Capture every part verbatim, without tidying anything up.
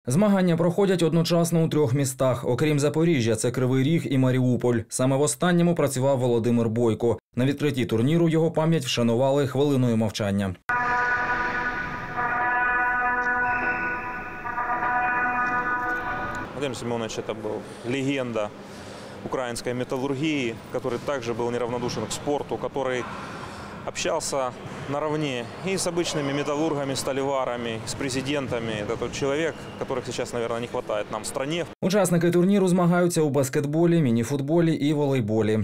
Змагання проходять одночасно у трьох містах. Окрім Запоріжжя, це Кривий Ріг і Маріуполь. Саме в останньому працював Володимир Бойко. На відкритті турніру його пам'ять вшанували хвилиною мовчання. Владимир Семенович – это был легенда украинской металлургии, который также был неравнодушен к спорту, который общался наравне и с обычными металлургами, сталеварами, с президентами. Это тот человек, которых сейчас, наверное, не хватает нам в стране. Учасники турніру змагаються у баскетболі, мініфутболі і волейболі.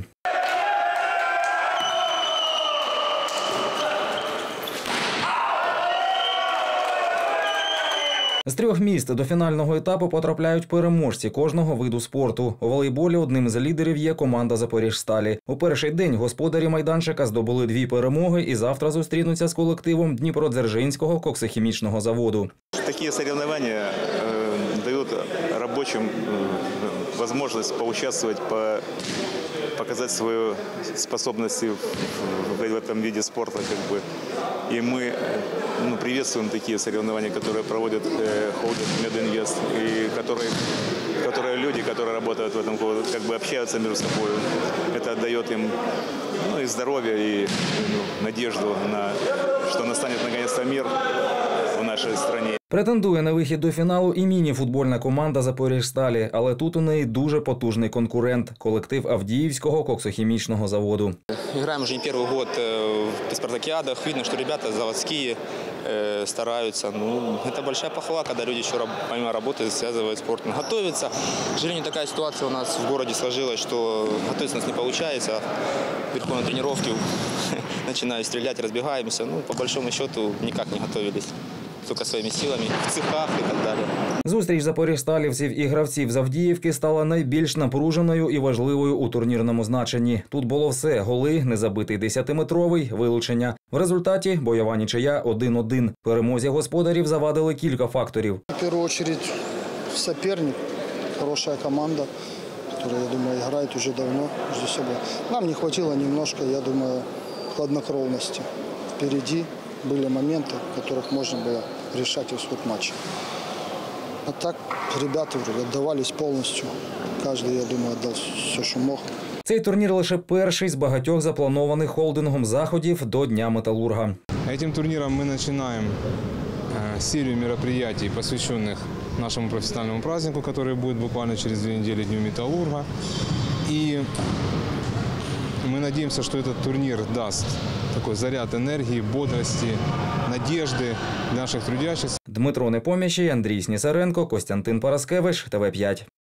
З трьох міст до фінального етапу потрапляють переможці кожного виду спорту. У волейболі одним з лідерів є команда «Запоріжсталі». У перший день господарі майданчика здобули дві перемоги і завтра зустрінуться з колективом Дніпродзержинського коксохімічного заводу. Такі змагання дають робочим можливість поучаствувати, показати свої здібності в цьому виді спорту. И мы ну, приветствуем такие соревнования, которые проводят э, Холдинг Мединвест, и которые, которые люди, которые работают в этом году, как бы общаются между собой. Это дает им ну, и здоровье, и ну, надежду, на, что настанет наконец-то мир в нашей стране. Претендує на вихід до фіналу і міні-футбольна команда «Запоріжсталі», але тут у неї дуже потужний конкурент – колектив Авдіївського коксохімічного заводу. Играем уже не первый год в спартакиадах. Видно, что ребята заводские стараются. Ну, это большая похвала, когда люди еще помимо работы связывают спорт. Готовятся. К сожалению, такая ситуация у нас в городе сложилась, что готовиться у нас не получается. Приходим на тренировки, начинаю стрелять, разбегаемся. Ну, по большому счету, никак не готовились. Тільки своїми силами, в цехах і так далі. Зустріч запоріжсталівців і гравців з Авдіївки стала найбільш напруженою і важливою у турнірному значенні. Тут було все – голи, незабитий десятиметровий, вилучення. В результаті бойова нічия один-один. Перемозі господарів завадили кілька факторів. В першу чергу суперник, хороша команда, яка, я думаю, грає вже давно між собою. Нам не вистачило немножко, я думаю, хладнокровності. Впереді были моменты, в которых можно было решать исход матча. А так ребята отдавались полностью. Каждый, я думаю, отдал все, що мог. Цей турнір лише перший з багатьох запланованих холдингом заходів до Дня металурга. Этим турниром мы начинаем серию мероприятий, посвященных нашему профессиональному празднику, который будет буквально через две недели, Дню металлурга. И мы надеемся, что этот турнир даст такой заряд энергии, бодрости, надежды для наших трудящихся. Дмитро Непомнящий, Андрій Снісаренко, Костянтин Параскевич, Т В п'ять.